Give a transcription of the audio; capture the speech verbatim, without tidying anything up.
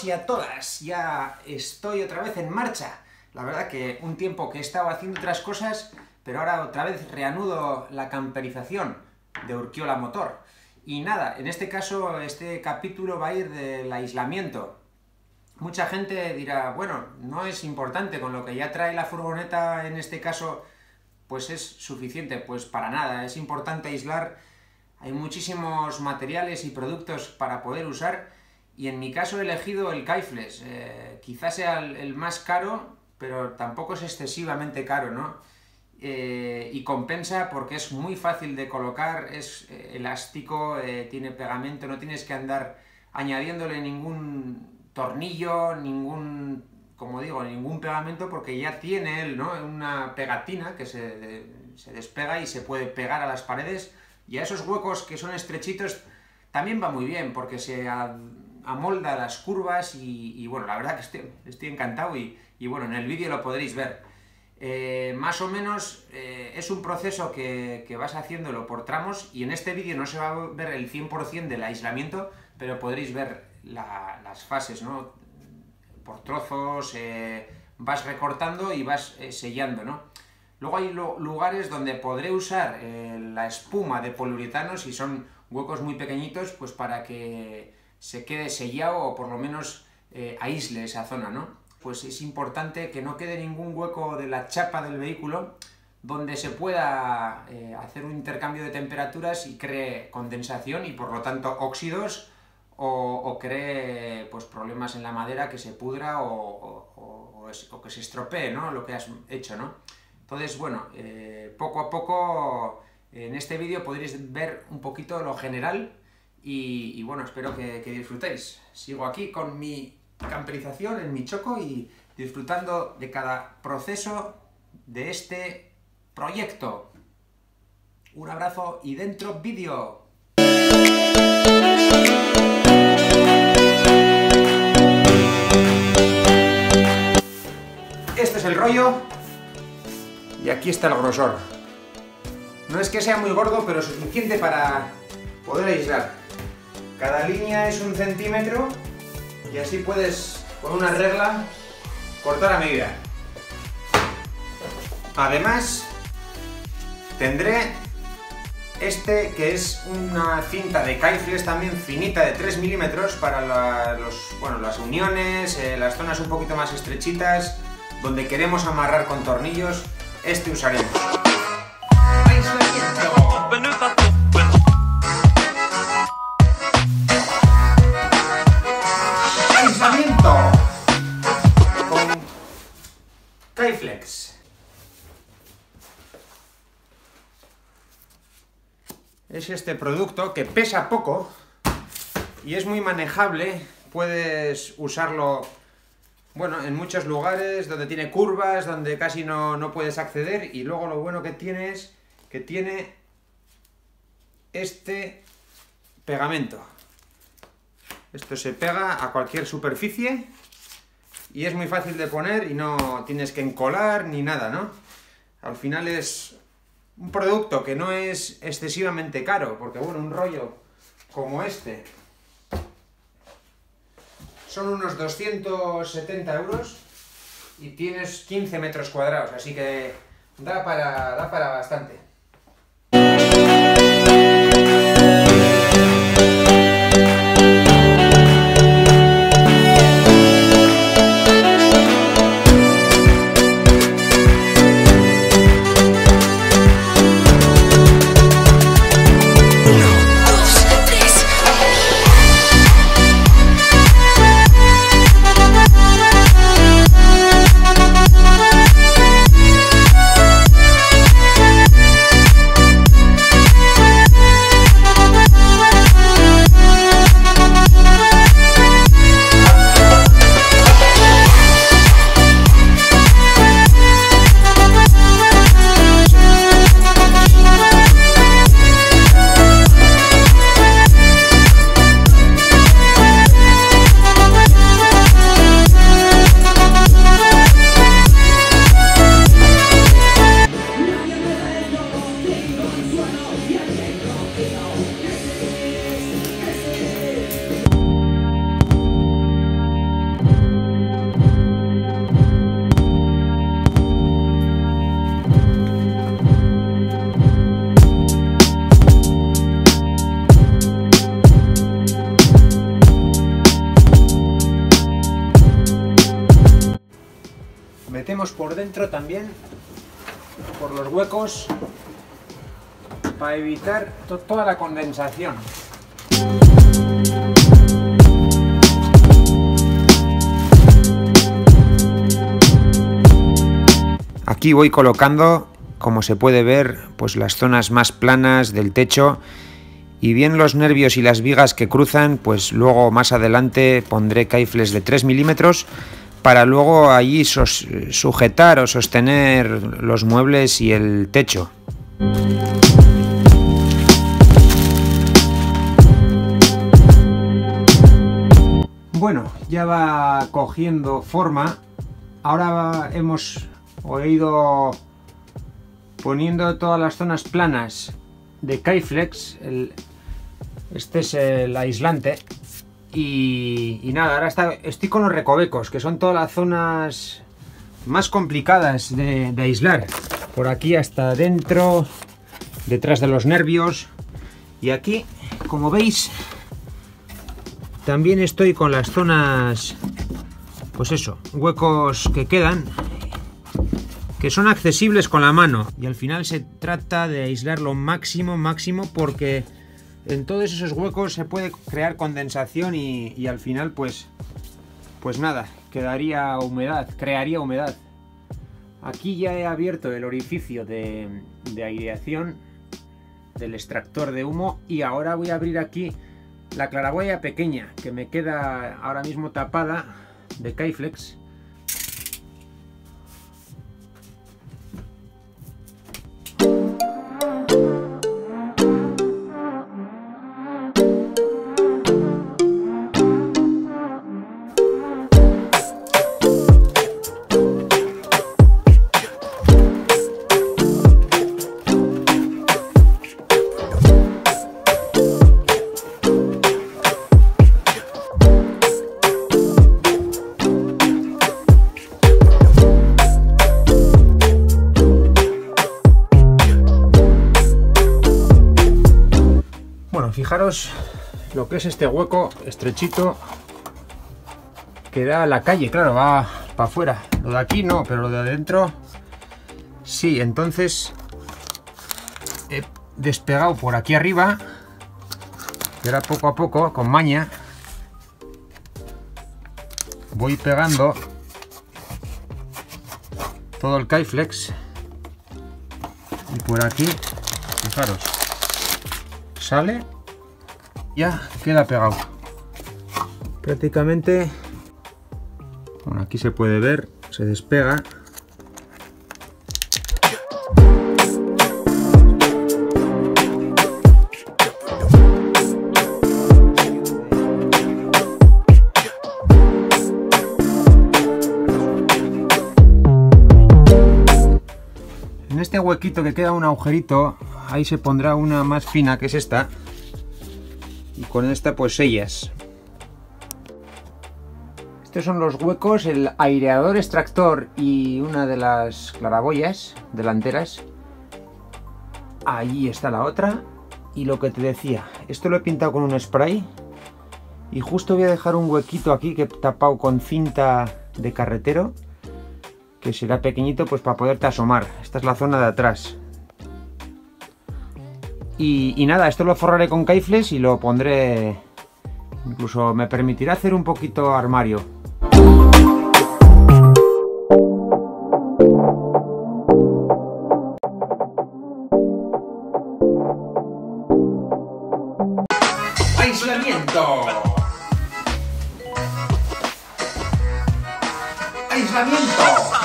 y a todas, ya estoy otra vez en marcha. La verdad que un tiempo que he estado haciendo otras cosas, pero ahora otra vez reanudo la camperización de Urkiola Motor. Y nada, en este caso, este capítulo va a ir del aislamiento. Mucha gente dirá, bueno, no es importante, con lo que ya trae la furgoneta en este caso, pues es suficiente. Pues para nada, es importante aislar. Hay muchísimos materiales y productos para poder usar, y en mi caso he elegido el Caiflex. Eh, quizás sea el, el más caro, pero tampoco es excesivamente caro, ¿no? Eh, y compensa porque es muy fácil de colocar, es eh, elástico, eh, tiene pegamento, no tienes que andar añadiéndole ningún tornillo, ningún, como digo, ningún pegamento, porque ya tiene él, ¿no?, una pegatina que se, de, se despega y se puede pegar a las paredes, y a esos huecos que son estrechitos también va muy bien, porque se amolda las curvas y, y bueno, la verdad que estoy, estoy encantado y, y bueno, en el vídeo lo podréis ver. Eh, más o menos eh, es un proceso que, que vas haciéndolo por tramos, y en este vídeo no se va a ver el cien por cien del aislamiento, pero podréis ver la, las fases, ¿no?, por trozos, eh, vas recortando y vas eh, sellando, ¿no? Luego hay lo, lugares donde podré usar eh, la espuma de poliuretano, si son huecos muy pequeñitos, pues para que se quede sellado o por lo menos eh, aísle esa zona, ¿no? Pues es importante que no quede ningún hueco de la chapa del vehículo donde se pueda eh, hacer un intercambio de temperaturas y cree condensación y por lo tanto óxidos, o, o cree pues problemas en la madera, que se pudra o, o, o, o que se estropee, ¿no?, lo que has hecho, ¿no? Entonces, bueno, eh, poco a poco en este vídeo podréis ver un poquito lo general y, y bueno, espero que, que disfrutéis. Sigo aquí con mi camperización en mi choco y disfrutando de cada proceso de este proyecto. Un abrazo y dentro vídeo. Este es el rollo y aquí está el grosor. No es que sea muy gordo, pero suficiente para poder aislar. Cada línea es un centímetro y así puedes, con una regla, cortar a medida. Además, tendré este, que es una cinta de Caiflex también finita de tres milímetros para la, los, bueno, las uniones, eh, las zonas un poquito más estrechitas, donde queremos amarrar con tornillos. Este usaremos. Aislamiento con Caiflex. Es este producto que pesa poco y es muy manejable. Puedes usarlo, bueno, en muchos lugares donde tiene curvas, donde casi no, no puedes acceder, y luego lo bueno que tiene es que tiene este pegamento. Esto se pega a cualquier superficie y es muy fácil de poner y no tienes que encolar ni nada, ¿no? Al final es un producto que no es excesivamente caro, porque bueno, un rollo como este son unos doscientos setenta euros y tienes quince metros cuadrados, así que da para, da para bastante. metemos por dentro también, por los huecos, para evitar to- toda la condensación. Aquí voy colocando, como se puede ver, pues las zonas más planas del techo, y bien los nervios y las vigas que cruzan, pues luego más adelante pondré caifles de tres milímetros para luego allí sos- sujetar o sostener los muebles y el techo. Bueno, ya va cogiendo forma. Ahora hemos ido poniendo todas las zonas planas de Caiflex. El, este es el aislante. Y, y nada, ahora está, estoy con los recovecos, que son todas las zonas más complicadas de, de aislar. Por aquí hasta adentro, detrás de los nervios. Y aquí, como veis, también estoy con las zonas, pues eso, huecos que quedan, que son accesibles con la mano. Y al final se trata de aislar lo máximo, máximo, porque en todos esos huecos se puede crear condensación y, y al final, pues, pues nada, quedaría humedad, crearía humedad. Aquí ya he abierto el orificio de, de aireación del extractor de humo y ahora voy a abrir aquí la claraboya pequeña que me queda ahora mismo tapada de Caiflex. Fijaros lo que es este hueco estrechito que da a la calle, claro, va para afuera. Lo de aquí no, pero lo de adentro sí. Entonces he despegado por aquí arriba y ahora poco a poco, con maña, voy pegando todo el Caiflex y por aquí, fijaros, sale. Ya queda pegado prácticamente. Bueno, aquí se puede ver, se despega. En este huequito que queda un agujerito, ahí se pondrá una más fina, que es esta. Y con esta pues sellas. Estos son los huecos, el aireador extractor y una de las claraboyas delanteras. Ahí está la otra. Y lo que te decía, esto lo he pintado con un spray. Y justo voy a dejar un huequito aquí que he tapado con cinta de carretero, que será pequeñito pues para poderte asomar. Esta es la zona de atrás. Y, y nada, esto lo forraré con caifles y lo pondré, incluso me permitirá hacer un poquito armario. ¡Aislamiento! ¡Aislamiento!